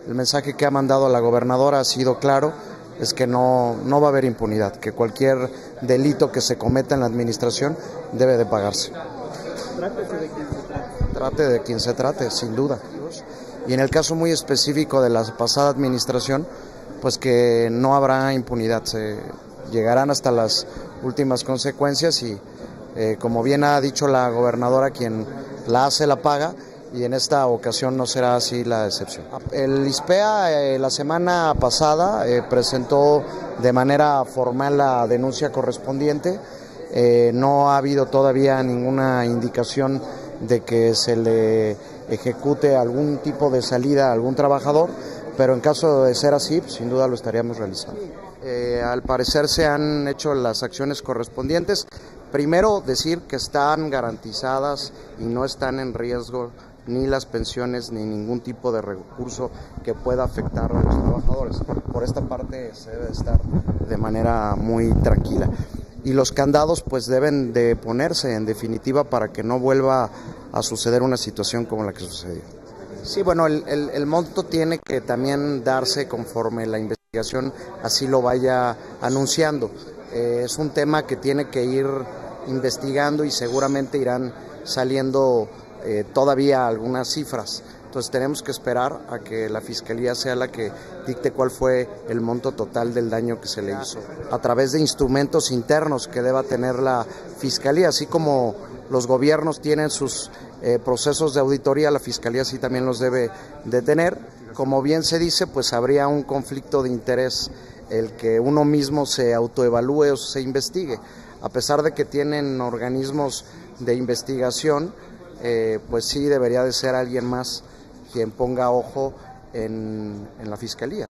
El mensaje que ha mandado la gobernadora ha sido claro, es que no va a haber impunidad, que cualquier delito que se cometa en la administración debe de pagarse. Trátese de quien se trate. Trate de quien se trate, sin duda. Y en el caso muy específico de la pasada administración, pues que no habrá impunidad, se llegarán hasta las últimas consecuencias y como bien ha dicho la gobernadora, quien la hace la paga, y en esta ocasión no será así la excepción. El ISPEA la semana pasada presentó de manera formal la denuncia correspondiente. No ha habido todavía ninguna indicación de que se le ejecute algún tipo de salida a algún trabajador, pero en caso de ser así, sin duda lo estaríamos realizando. Al parecer se han hecho las acciones correspondientes. Primero, decir que están garantizadas y no están en riesgo ni las pensiones ni ningún tipo de recurso que pueda afectar a los trabajadores. Por esta parte se debe estar de manera muy tranquila. Y los candados pues deben de ponerse en definitiva para que no vuelva a suceder una situación como la que sucedió. Sí, bueno, el monto tiene que también darse conforme la investigación así lo vaya anunciando. Es un tema que tiene que ir investigando y seguramente irán saliendo todavía algunas cifras. Entonces tenemos que esperar a que la Fiscalía sea la que dicte cuál fue el monto total del daño que se le hizo, a través de instrumentos internos que deba tener la Fiscalía, así como los gobiernos tienen sus procesos de auditoría, la Fiscalía sí también los debe de tener. Como bien se dice, pues habría un conflicto de interés el que uno mismo se autoevalúe o se investigue. A pesar de que tienen organismos de investigación, pues sí debería de ser alguien más quien ponga ojo en la Fiscalía.